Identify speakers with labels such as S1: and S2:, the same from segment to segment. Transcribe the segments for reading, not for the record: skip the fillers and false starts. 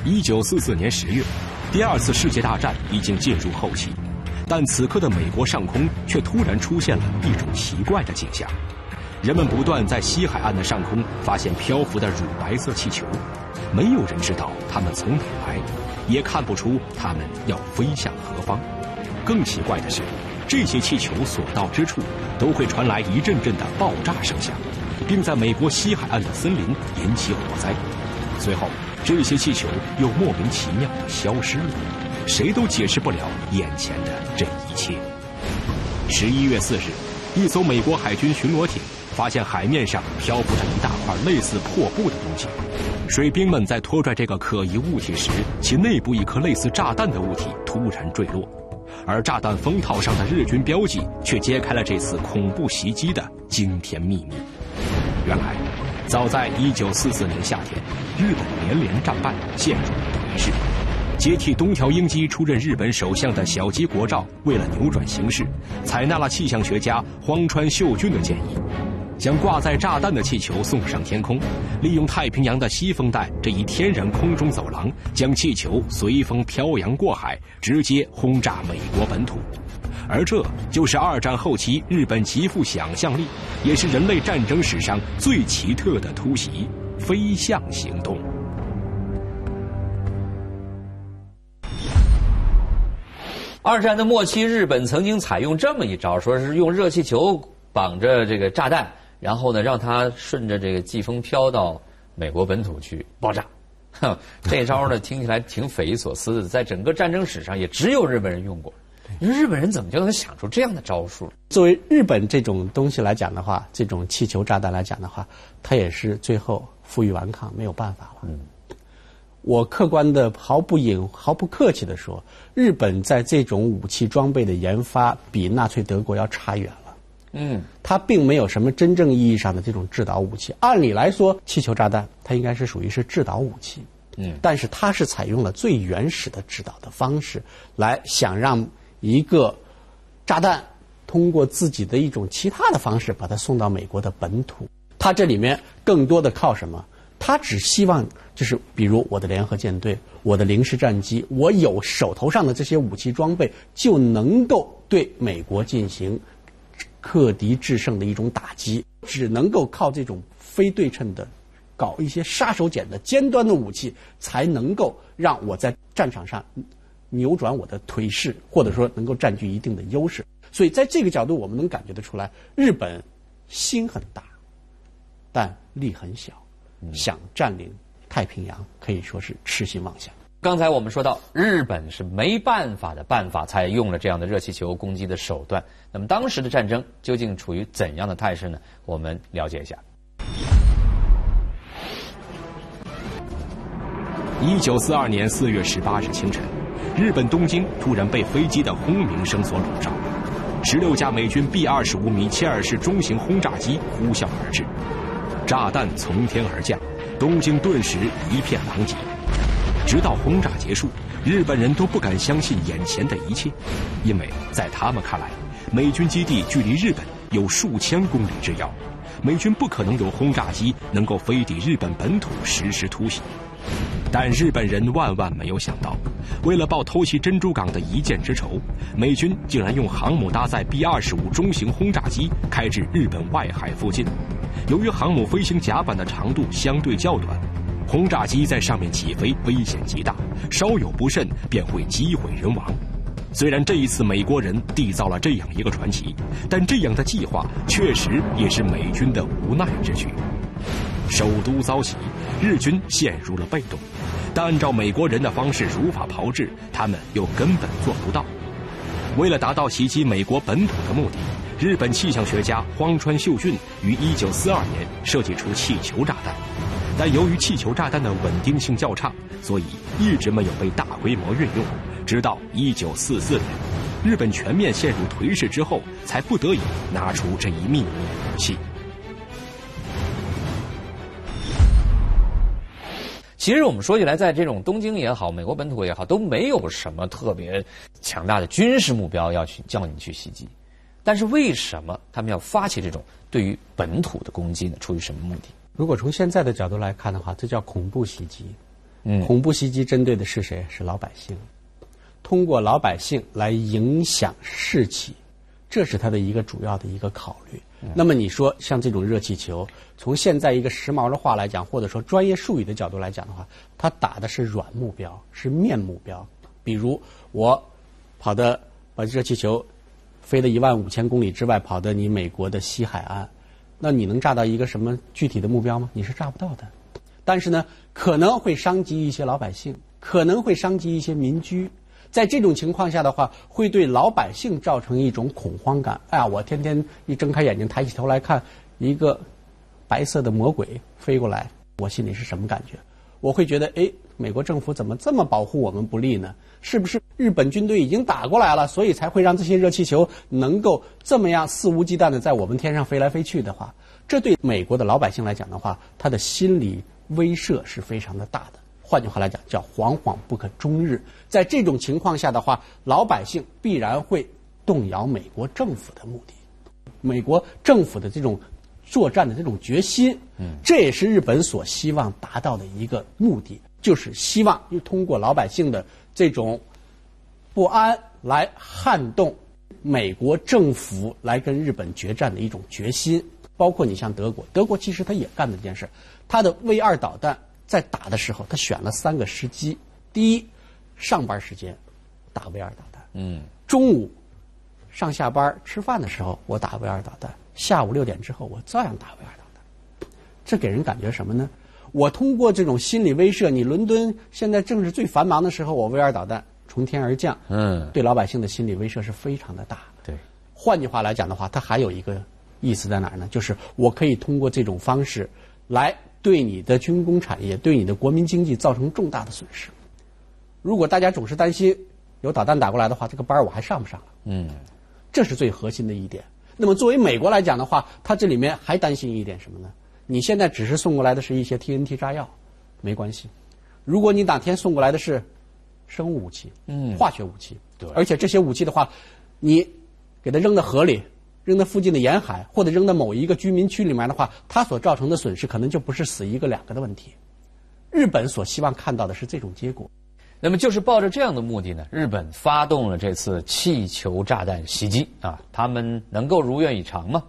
S1: 1944年10月，第二次世界大战已经进入后期，但此刻的美国上空却突然出现了一种奇怪的景象。人们不断在西海岸的上空发现漂浮的乳白色气球，没有人知道它们从哪来，也看不出它们要飞向何方。更奇怪的是，这些气球所到之处都会传来一阵阵的爆炸声响，并在美国西海岸的森林引起火灾。随后这些气球又莫名其妙地消失了，谁都解释不了眼前的这一切。11月4日，一艘美国海军巡逻艇发现海面上漂浮着一大块类似破布的东西，水兵们在拖拽这个可疑物体时，其内部一颗类似炸弹的物体突然坠落，而炸弹封套上的日军标记却揭开了这次恐怖袭击的惊天秘密。原来早在1944年夏天，日本连连战败，陷入颓势。接替东条英机出任日本首相的小矶国照为了扭转形势，采纳了气象学家荒川秀俊的建议，将挂载炸弹的气球送上天空，利用太平洋的西风带这一天然空中走廊，将气球随风飘扬过海，直接轰炸美国本土。而这就是二战后期日本极富想象力，也是人类战争史上最奇特的突袭——飞象行动。
S2: 二战的末期，日本曾经采用这么一招，说是用热气球绑着这个炸弹，然后呢让它顺着这个季风飘到美国本土去爆炸。这招呢听起来挺匪夷所思的，在整个战争史上也只有日本人用过。你说日本人怎么就能想出这样的招数？
S3: 作为日本这种东西来讲的话，这种气球炸弹来讲的话，它也是最后负隅顽抗，没有办法了。我客观的毫不客气的说，日本在这种武器装备的研发比纳粹德国要差远了。它并没有什么真正意义上的这种制导武器。按理来说，气球炸弹它应该是属于是制导武器。但是它是采用了最原始的制导的方式，来想让一个炸弹通过自己的一种其他的方式把它送到美国的本土。它这里面更多的靠什么？他只希望就是比如我的联合舰队，我的零式战机，我有手头上的这些武器装备，就能够对美国进行克敌制胜的一种打击。只能够靠这种非对称的搞一些杀手锏的尖端的武器，才能够让我在战场上扭转我的颓势，或者说能够占据一定的优势。所以在这个角度我们能感觉得出来，日本心很大，但力很小，想占领太平洋可以说是痴心妄想。
S2: 刚才我们说到，日本是没办法的办法才用了这样的热气球攻击的手段。那么当时的战争究竟处于怎样的态势呢？我们了解一下。
S1: 1942年4月18日清晨，日本东京突然被飞机的轰鸣声所笼罩，16架美军 B-25米切尔式中型轰炸机呼啸而至，炸弹从天而降，东京顿时一片狼藉。直到轰炸结束，日本人都不敢相信眼前的一切，因为在他们看来，美军基地距离日本有数千公里之遥，美军不可能有轰炸机能够飞抵日本本土实施突袭。但日本人万万没有想到，为了报偷袭珍珠港的一箭之仇，美军竟然用航母搭载 B-25中型轰炸机开至日本外海附近。由于航母飞行甲板的长度相对较短，轰炸机在上面起飞危险极大，稍有不慎便会机毁人亡。虽然这一次美国人缔造了这样一个传奇，但这样的计划确实也是美军的无奈之举。首都遭袭，日军陷入了被动，但按照美国人的方式如法炮制，他们又根本做不到。为了达到袭击美国本土的目的，日本气象学家荒川秀俊于1942年设计出气球炸弹，但由于气球炸弹的稳定性较差，所以一直没有被大规模运用。直到1944年，日本全面陷入颓势之后，才不得已拿出这一秘密武器。
S2: 其实我们说起来，在这种东京也好，美国本土也好，都没有什么特别强大的军事目标要去叫你去袭击。但是为什么他们要发起这种对于本土的攻击呢？出于什么目的？
S3: 如果从现在的角度来看的话，这叫恐怖袭击。 恐怖袭击针对的是谁？是老百姓。通过老百姓来影响士气，这是他的一个主要的一个考虑。那么你说像这种热气球，从现在一个时髦的话来讲，或者说专业术语的角度来讲的话，它打的是软目标，是面目标。比如我把热气球飞了15000公里之外，跑到你美国的西海岸，那你能炸到一个什么具体的目标吗？你是炸不到的。但是呢，可能会伤及一些老百姓，可能会伤及一些民居。在这种情况下的话，会对老百姓造成一种恐慌感。哎呀，我天天一睁开眼睛抬起头来看一个白色的魔鬼飞过来，我心里是什么感觉？我会觉得，哎，美国政府怎么这么保护我们不利呢？是不是日本军队已经打过来了，所以才会让这些热气球能够这么样肆无忌惮的在我们天上飞来飞去的话，这对美国的老百姓来讲的话，他的心理威慑是非常的大的。换句话来讲，叫惶惶不可终日。在这种情况下的话，老百姓必然会动摇美国政府的目的，美国政府的这种作战的这种决心。这也是日本所希望达到的一个目的，就是希望通过老百姓的这种不安来撼动美国政府来跟日本决战的一种决心。包括你像德国，德国其实他也干了这件事，他的 V2 导弹在打的时候，他选了3个时机。第一，上班时间打 V2 导弹，中午上下班吃饭的时候我打 V2 导弹，下午6点之后我照样打 V2 导弹。这给人感觉什么呢？我通过这种心理威慑，你伦敦现在正是最繁忙的时候，我 V2 导弹从天而降，对老百姓的心理威慑是非常的大。
S2: 对，
S3: 换句话来讲的话，它还有一个意思在哪儿呢？就是我可以通过这种方式来对你的军工产业、对你的国民经济造成重大的损失。如果大家总是担心有导弹打过来的话，这个班我还上不上了？这是最核心的一点。那么作为美国来讲的话，它这里面还担心一点什么呢？你现在只是送过来的是一些 TNT 炸药，没关系。如果你哪天送过来的是生物武器、化学武器，对，而且这些武器的话，你给它扔到河里，扔到附近的沿海，或者扔到某一个居民区里面的话，它所造成的损失可能就不是死1个2个的问题。日本所希望看到的是这种结果。
S2: 那么就是抱着这样的目的呢，日本发动了这次气球炸弹袭击啊，他们能够如愿以偿吗？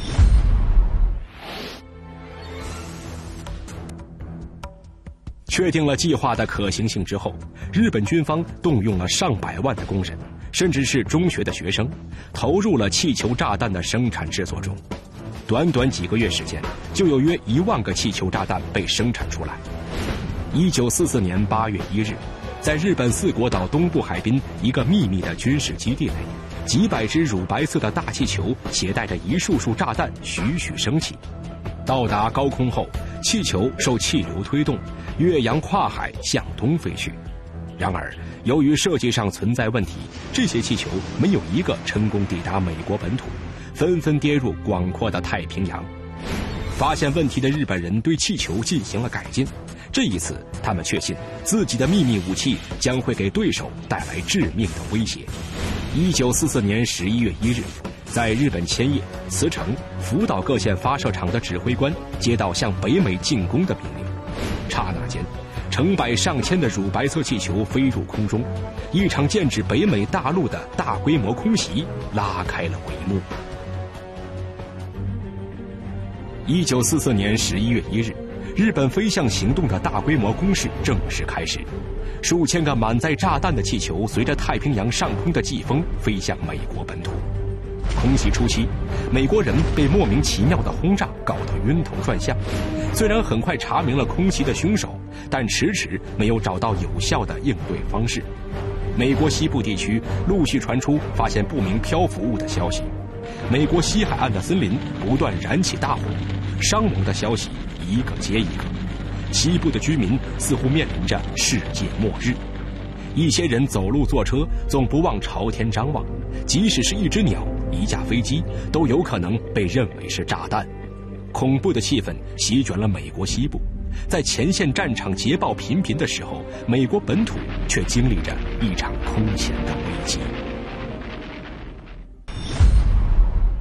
S1: 确定了计划的可行性之后，日本军方动用了上百万的工人，甚至是中学的学生，投入了气球炸弹的生产制作中。短短几个月时间，就有约1万个气球炸弹被生产出来。1944年8月1日，在日本四国岛东部海滨一个秘密的军事基地内，几百只乳白色的大气球携带着一束束炸弹徐徐升起。到达高空后，气球受气流推动，越洋跨海向东飞去。然而，由于设计上存在问题，这些气球没有一个成功抵达美国本土，纷纷跌入广阔的太平洋。发现问题的日本人对气球进行了改进，这一次他们确信自己的秘密武器将会给对手带来致命的威胁。1944年11月1日，在日本千叶、茨城、福岛各县发射场的指挥官接到向北美进攻的命令，刹那间，成百上千的乳白色气球飞入空中，一场剑指北美大陆的大规模空袭拉开了帷幕。1944年11月1日，日本飞向行动的大规模攻势正式开始，数千个满载炸弹的气球随着太平洋上空的季风飞向美国本土。空袭初期，美国人被莫名其妙的轰炸搞得晕头转向。虽然很快查明了空袭的凶手，但迟迟没有找到有效的应对方式。美国西部地区陆续传出发现不明漂浮物的消息，美国西海岸的森林不断燃起大火，伤亡的消息一个接一个。西部的居民似乎面临着世界末日。一些人走路坐车总不忘朝天张望，即使是一只鸟、一架飞机都有可能被认为是炸弹。恐怖的气氛席卷了美国西部，在前线战场捷报频频的时候，美国本土却经历着一场空前的危机。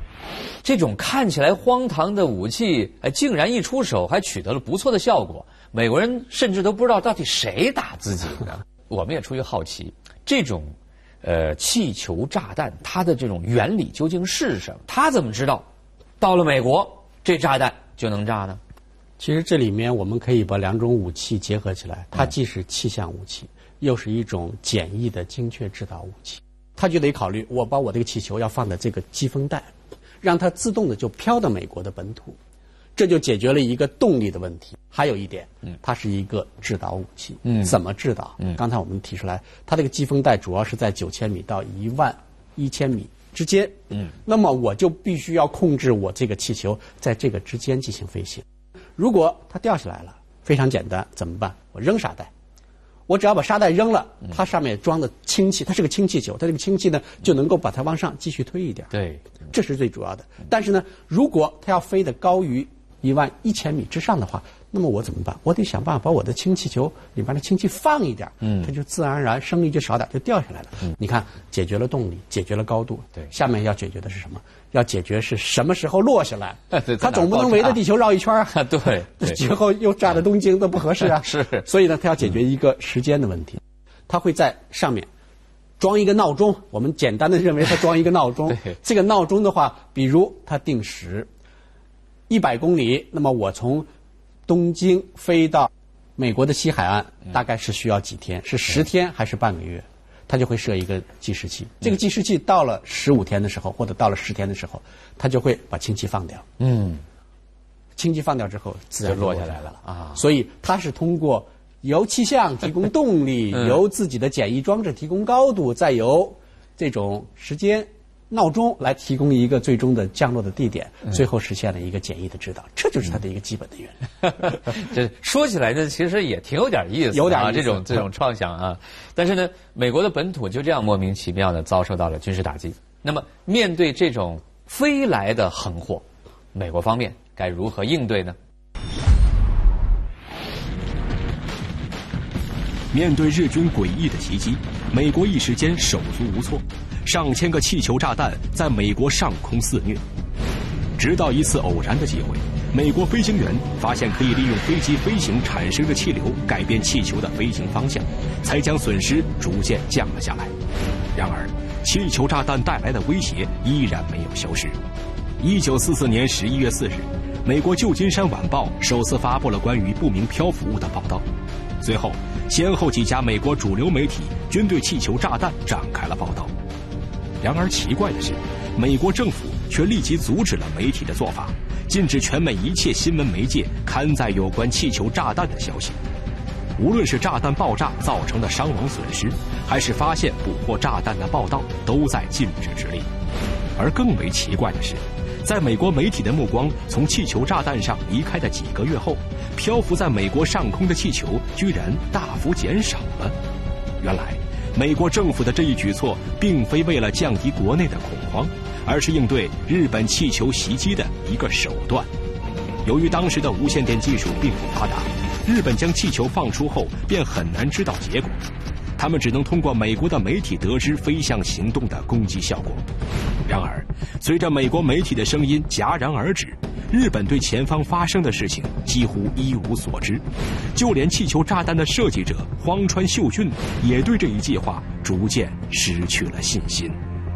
S2: 这种看起来荒唐的武器，竟然一出手还取得了不错的效果。 美国人甚至都不知道到底谁打自己呢。我们也出于好奇，这种气球炸弹它的这种原理究竟是什么？他怎么知道到了美国这炸弹就能炸呢？
S3: 其实这里面我们可以把两种武器结合起来，它既是气象武器，又是一种简易的精确制导武器。它就得考虑，我把我这个气球要放在这个机锋带，让它自动的就飘到美国的本土，这就解决了一个动力的问题。还有一点，它是一个制导武器。怎么制导？刚才我们提出来，它这个机锋带主要是在9000米到11000米之间。那么我就必须要控制我这个气球在这个之间进行飞行。如果它掉下来了，非常简单，怎么办？我扔沙袋。我只要把沙袋扔了，它上面装的氢气，它是个氢气球，它这个氢气呢就能够把它往上继续推一点。
S2: 对，
S3: 这是最主要的。但是呢，如果它要飞得高于11000米之上的话，那么我怎么办？我得想办法把我的氢气球里边的氢气放一点，它就自然而然升力就少点，就掉下来了。你看，解决了动力，解决了高度。
S2: 对，
S3: 下面要解决的是什么？要解决是什么时候落下来？
S2: 它
S3: 总不能围着地球绕一圈啊！
S2: 对，
S3: 最后又炸到东京，那不合适啊！
S2: 是，
S3: 所以呢，它要解决一个时间的问题，它会在上面装一个闹钟。我们简单的认为它装一个闹钟。这个闹钟的话，比如它定时100公里，那么我从东京飞到美国的西海岸，大概是需要几天？是10天还是半个月？它就会设一个计时器。这个计时器到了15天的时候，或者到了10天的时候，它就会把氢气放掉。氢气放掉之后，自然就落下来了啊。所以它是通过由气象提供动力，由自己的简易装置提供高度，再由这种时间闹钟来提供一个最终的降落的地点，最后实现了一个简易的指导，这就是它的一个基本的原理。
S2: 这说起来呢，其实也挺有点意思，
S3: 有点意思
S2: 这种创想啊。但是呢，美国的本土就这样莫名其妙的遭受到了军事打击。那么面对这种飞来的横祸，美国方面该如何应对呢？
S1: 面对日军诡异的袭击，美国一时间手足无措，上千个气球炸弹在美国上空肆虐。直到一次偶然的机会，美国飞行员发现可以利用飞机飞行产生的气流改变气球的飞行方向，才将损失逐渐降了下来。然而，气球炸弹带来的威胁依然没有消失。1944年11月4日，美国旧金山晚报首次发布了关于不明漂浮物的报道。随后，先后几家美国主流媒体均对气球炸弹展开了报道。然而奇怪的是，美国政府却立即阻止了媒体的做法，禁止全美一切新闻媒介刊载有关气球炸弹的消息。无论是炸弹爆炸造成的伤亡损失，还是发现捕获炸弹的报道，都在禁止之列。而更为奇怪的是，在美国媒体的目光从气球炸弹上离开的几个月后，漂浮在美国上空的气球居然大幅减少了。原来，美国政府的这一举措并非为了降低国内的恐慌，而是应对日本气球袭击的一个手段。由于当时的无线电技术并不发达，日本将气球放出后便很难知道结果，他们只能通过美国的媒体得知飞向行动的攻击效果。然而，随着美国媒体的声音戛然而止，日本对前方发生的事情几乎一无所知，就连气球炸弹的设计者荒川秀俊也对这一计划逐渐失去了信心。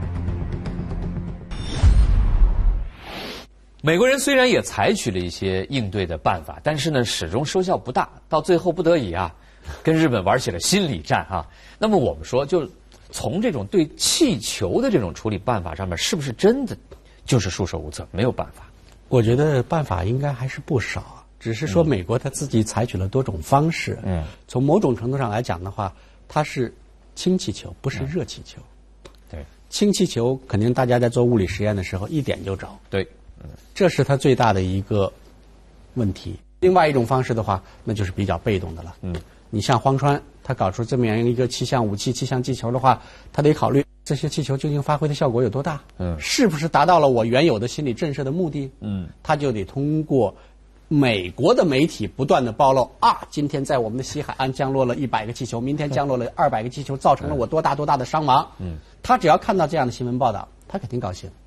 S2: 美国人虽然也采取了一些应对的办法，但是呢，始终收效不大，到最后不得已啊，跟日本玩起了心理战啊。那么我们说，就从这种对气球的这种处理办法上面，是不是真的就是束手无策，没有办法？
S3: 我觉得办法应该还是不少，只是说美国他自己采取了多种方式。从某种程度上来讲的话，它是氢气球，不是热气球。
S2: 对，
S3: 氢气球肯定大家在做物理实验的时候一点就着。
S2: 对，
S3: 这是它最大的一个问题。另外一种方式的话，那就是比较被动的了。你像荒川，他搞出这么样一个气象武器、气象气球的话，他得考虑这些气球究竟发挥的效果有多大，是不是达到了我原有的心理震慑的目的？他就得通过美国的媒体不断的暴露啊，今天在我们的西海岸降落了100个气球，明天降落了200个气球，造成了我多大的伤亡。他只要看到这样的新闻报道，他肯定高兴。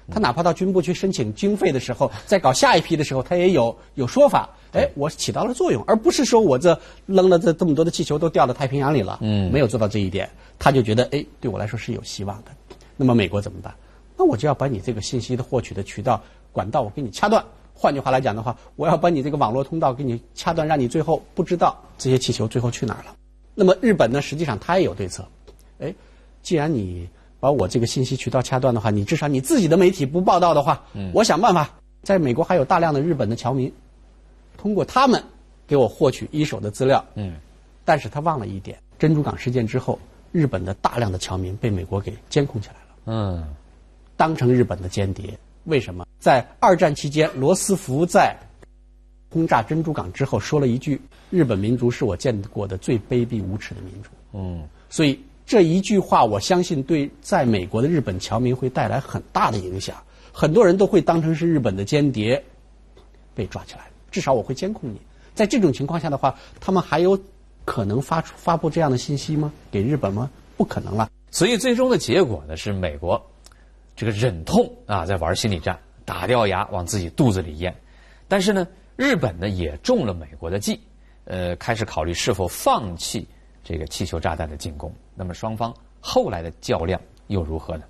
S3: 他哪怕到军部去申请经费的时候，在搞下一批的时候，他也有说法。我起到了作用，而不是说我这扔了这么多的气球都掉到太平洋里了，没有做到这一点，他就觉得对我来说是有希望的。那么美国怎么办？那我就要把你这个信息的获取的渠道管道我给你掐断。换句话来讲的话，我要把你这个网络通道给你掐断，让你最后不知道这些气球最后去哪儿了。那么日本呢，实际上他也有对策。既然你把我这个信息渠道掐断的话，你至少你自己的媒体不报道的话，我想办法，在美国还有大量的日本的侨民，通过他们给我获取一手的资料。但是他忘了一点，珍珠港事件之后，日本的大量的侨民被美国给监控起来了，当成日本的间谍。为什么？在二战期间，罗斯福在轰炸珍珠港之后说了一句：“日本民族是我见过的最卑鄙无耻的民族。”所以这一句话，我相信对在美国的日本侨民会带来很大的影响，很多人都会当成是日本的间谍被抓起来，至少我会监控你。在这种情况下的话，他们还有可能发布这样的信息吗？给日本吗？不可能了。
S2: 所以最终的结果呢，是美国这个忍痛在玩心理战，打掉牙往自己肚子里咽。但是呢，日本呢也中了美国的计，开始考虑是否放弃这个气球炸弹的进攻。那么双方后来的较量又如何呢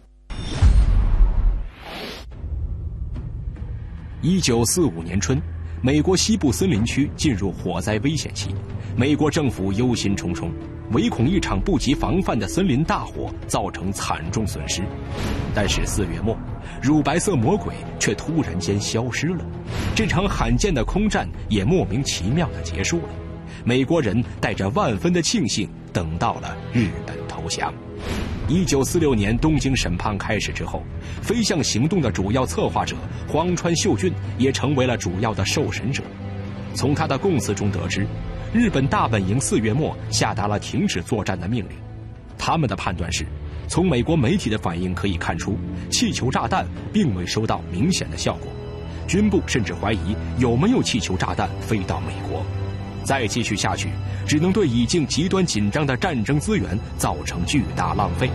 S1: ？1945年春，美国西部森林区进入火灾危险期，美国政府忧心忡忡，唯恐一场不及防范的森林大火造成惨重损失。但是4月末，乳白色魔鬼却突然间消失了，这场罕见的空战也莫名其妙地结束了。美国人带着万分的庆幸等到了日本投降。1946年东京审判开始之后，飞象行动的主要策划者荒川秀俊也成为了主要的受审者。从他的供词中得知，日本大本营4月末下达了停止作战的命令。他们的判断是，从美国媒体的反应可以看出，气球炸弹并未收到明显的效果，军部甚至怀疑有没有气球炸弹飞到美国。再继续下去，只能对已经极端紧张的战争资源造成巨大浪费。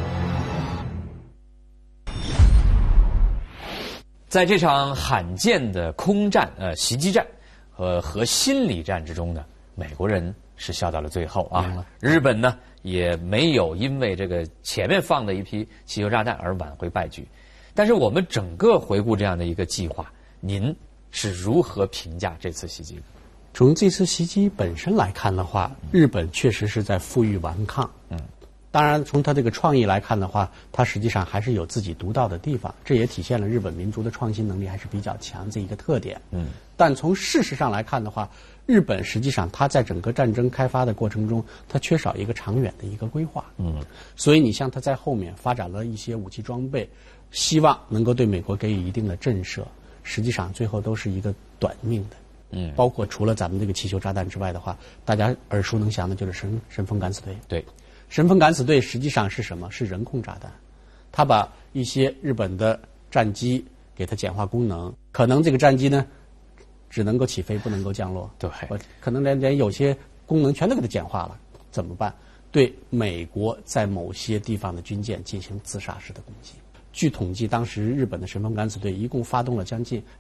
S2: 在这场罕见的空战、袭击战和心理战之中呢，美国人是笑到了最后啊。日本呢也没有因为这个前面放的一批气球炸弹而挽回败局。但是我们整个回顾这样的一个计划，您是如何评价这次袭击的？
S3: 从这次袭击本身来看的话，日本确实是在负隅顽抗。当然从他这个创意来看的话，他实际上还是有自己独到的地方，这也体现了日本民族的创新能力还是比较强这一个特点。但从事实上来看的话，日本实际上他在整个战争开发的过程中，他缺少一个长远的一个规划。所以你像他在后面发展了一些武器装备，希望能够对美国给予一定的震慑，实际上最后都是一个短命的。包括除了咱们这个气球炸弹之外的话，大家耳熟能详的就是神风敢死队。
S2: 对，
S3: 神风敢死队实际上是什么？是人控炸弹。他把一些日本的战机给它简化功能，可能这个战机呢只能够起飞，不能够降落。
S2: 对，
S3: 可能连有些功能全都给它简化了，怎么办？对美国在某些地方的军舰进行自杀式的攻击。据统计，当时日本的神风敢死队一共发动了将近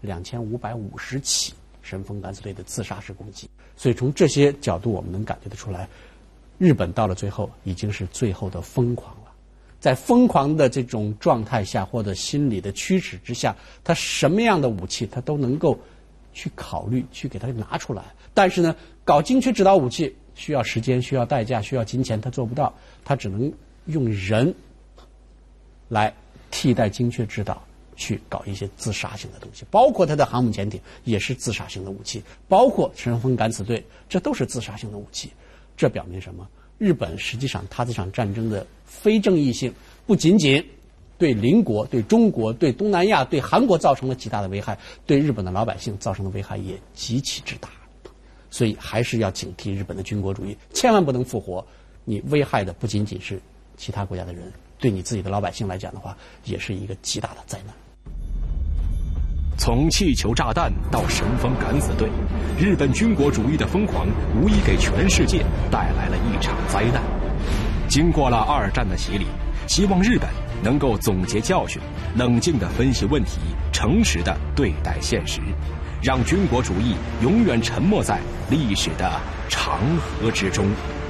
S3: 2550起神风敢死队的自杀式攻击。所以从这些角度我们能感觉得出来，日本到了最后已经是最后的疯狂了。在疯狂的这种状态下，或者心理的驱使之下，他什么样的武器他都能够去考虑，去给他拿出来。但是呢，搞精确制导武器需要时间，需要代价，需要金钱，他做不到，他只能用人来替代精确制导，去搞一些自杀性的东西，包括他的航母潜艇也是自杀性的武器，包括神风敢死队，这都是自杀性的武器。这表明什么？日本实际上他这场战争的非正义性不仅仅对邻国、对中国、对东南亚、对韩国造成了极大的危害，对日本的老百姓造成的危害也极其之大。所以还是要警惕日本的军国主义，千万不能复活。你危害的不仅仅是其他国家的人，对你自己的老百姓来讲的话，也是一个极大的灾难。
S1: 从气球炸弹到神风敢死队，日本军国主义的疯狂无疑给全世界带来了一场灾难。经过了2战的洗礼， 希望日本能够总结教训，冷静地分析问题，诚实地对待现实，让军国主义永远沉没在历史的长河之中。